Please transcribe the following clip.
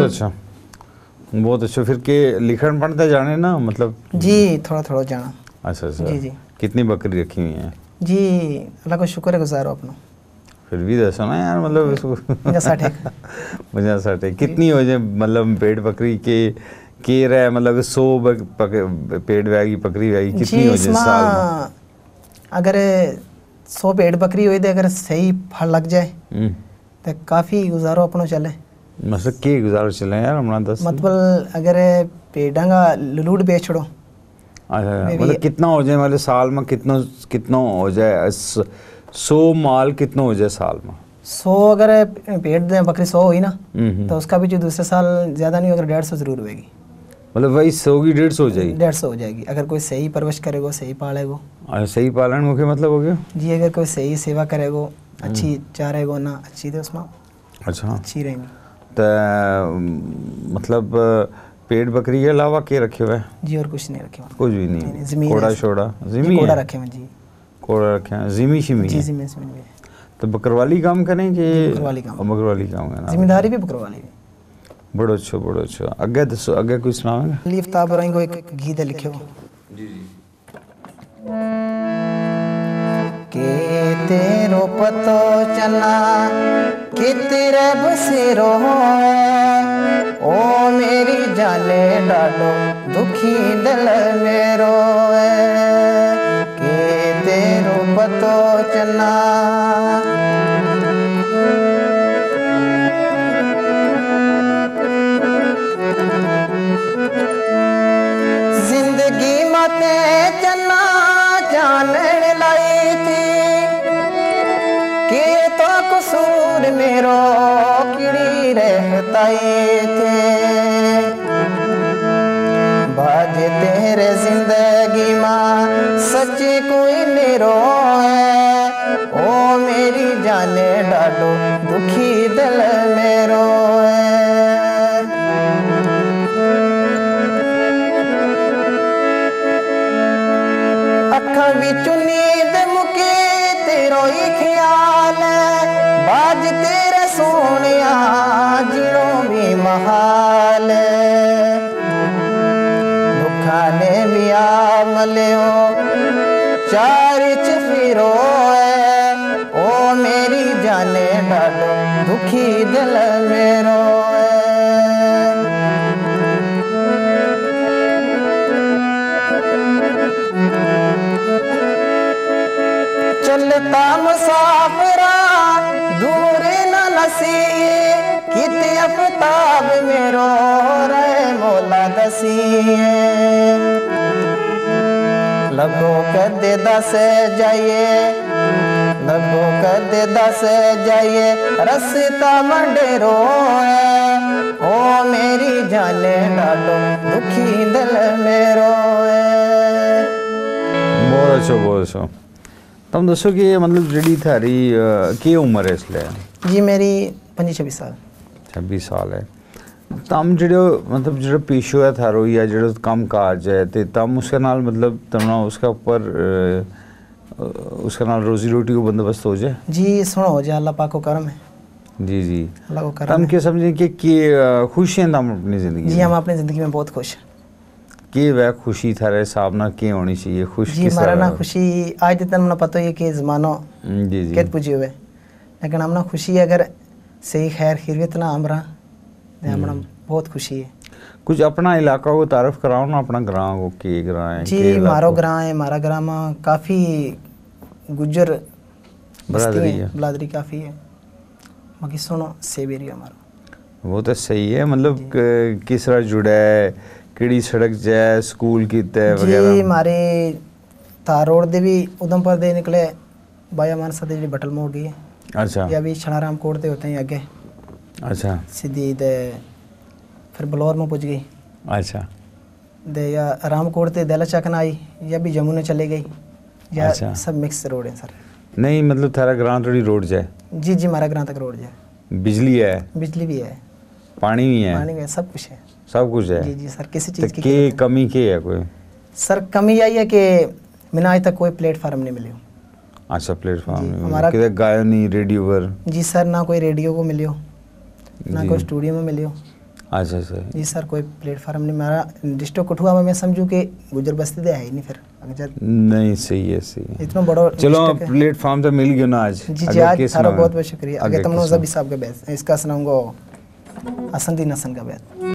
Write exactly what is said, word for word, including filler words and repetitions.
बहुत अच्छा बहुत अच्छा। फिर के लिखण पढ़ते जाने ना मतलब जी थोड़ा थोड़ा जाना। अच्छा अच्छा जी जी कितनी बकरी रखी हुई हैं जी अल्लाह का शुक्र है गुजारो अपना। फिर भी दसो ना यार मतलब इसको पचास साठ एक पचास साठ एक कितनी हो जाए मतलब पेड़ बकरी के के रहे मतलब सौ पेड़ वैगी बकरी वैगी कितनी हो जाए साल में? अगर सौ पेड़ बकरी हुई तो अगर सही फल लग जाए तो काफ़ी गुजारो अपनों चले। मतलब के गुजारो चले यार हमारा दस मतलब अगर पेड़ा का लूट बेच छोड़ो। अच्छा मतलब कितना हो जाए मतलब साल में कितना कितना हो जाए सौ माल कितना हो जाए साल में? सौ अगर पेड़ बकरी सौ हुई ना तो उसका भी जो दूसरे साल ज़्यादा नहीं अगर डेढ़ सौ ज़रूर होगी। मतलब वही सौ की डेढ़ सौ हो जाएगी? डेढ़ सौ हो जाएगी अगर कोई सही परवरिश करेगा सही पालेगा। अच्छा सही पालन हो गया मतलब हो गया जी अगर कोई सही सेवा करेगा अच्छी चारेगा ना अच्छी तो उसमें अच्छा अच्छी रहेंगी। तो मतलब पेड़ बकरी के अलावा क्या रखे हुए? जी और कुछ नहीं रखे हुए। कुछ भी नहीं, नहीं, नहीं कोड़ा शोड़ा जिमी कोड़ा रखे हुए जी कोड़ा रखे हैं जिमी शिमी जी जिमी शिमी। तो बकरवाली काम करें कि बकरवाली काम बकरवाली काम है ना जिम्मेदारी भी बकरवाली भी बड़ो अच्छा बड़ो अच्छा। अगे दसो अगे कोई सुनाओगे? लीफ ताब रही को एक गीत लिखे हो जी जी के तेरो पतो चना कि तेरे बसेरो ओ मेरी जाने डालो दुखी दिल मेरो के तेरो पतो चना जिंदगी मते चना जानने लाई थी कि तो कसूर मेरो किड़ी रहताई थे बाज तेरे जिंदगी माँ सच्ची कोई मेरो है ओ मेरी जाने डालो दुखी दिल मेरो अखा बिचू नींद मुके तेरो ही ख्याल बाज तेरे सोनिया जिनो भी महाल दुखा ने भी आ मलियो चार फिरो ओ मेरी जाने डालो दुखी दिल मेरो चलता मुसाफिरा दूर न नसीए कित अफताब मेरो रे मौला दसीए लगो कद दस जाइए लगो कद दस जाइए रस्ता मंडेरो है ओ मेरी जाने डालो दुखी दिल मेरो है। बहुत अच्छा बहुत अच्छा। तुम दसो कि मतलब जी थारी की उम्र है इसलिए? जी मेरी पंजी छब्बीस साल छब्बीस साल है। तम जो मतलब जो पेशो है थारो या जो काम काज है तो तम उसके नाल मतलब तमना उसका ऊपर उसके नाल रोजी रोटी को बंदोबस्त हो जाए? जी सुनो हो जाए अल्लाह पाक को करम है। जी जी अल्लाह को करम तम है। क्या समझे कि, कि खुश हैं तम अपनी ज़िंदगी? जी हम अपनी ज़िंदगी में बहुत खुश हैं। के वह खुशी थारे हिसाब ना के होनी चाहिए खुश जी हमारा ना खुशी आज तक हमने पता ही है कि ज़मानो जी जी कैद पूछे हुए लेकिन हमने खुशी अगर सही खैर खिरवित ना हमरा हमने बहुत खुशी है। कुछ अपना इलाका को तारफ कराओ ना अपना ग्राम को के ग्राम है जी मारो ग्राम है हमारा ग्राम काफ़ी गुज्जर बरादरी है बरादरी काफ़ी है बाकी सुनो सेब एरिया हमारा वो तो सही है मतलब किस तरह जुड़ा है किड़ी सड़क जाए स्कूल की तय वगैरह? जी हमारे तार रोड दे भी उधमपुर दे निकले बाया मानसा दे बटल मोड़ गई है। अच्छा या भी छनाराम कोट दे होते हैं आगे। अच्छा सीधी दे फिर बलौर में पहुंच गई। अच्छा दे या रामकोट दे दला चकन आई या भी जमुना चले गई या अच्छा। सब मिक्स रोड है सर। नहीं मतलब थारा ग्राम थोड़ी रोड जाए? जी जी हमारा ग्राम तक रोड जाए। बिजली है? बिजली भी है पानी भी है? पानी भी है सब कुछ है। सब कुछ है? जी जी सर किसी चीज़ की के कमी के है कोई? सर कमी यही है कि मैंने आज तक कोई प्लेटफार्म नहीं मिली। अच्छा प्लेटफार्म हमारा किधर गायो नहीं रेडियो पर? जी सर ना कोई रेडियो को मिलियो ना कोई स्टूडियो में मिलियो अच्छा अच्छा जी सर कोई प्लेटफार्म नहीं हमारा डिस्ट्रिक्ट कठुआ में मैं समझू कि गुजर बस्ती दे है ही नहीं फिर अगर नहीं सही है सही है इतना बड़ा चलो district है। प्लेटफॉर्म तो मिल गया ना आज जी जी अगर आज किस थारा ना- बहुत बहुत शुक्रिया अगर अगर तुमने किस जबी साहब का बैस इसका सुनाऊंगा हसन दी नसन का बैस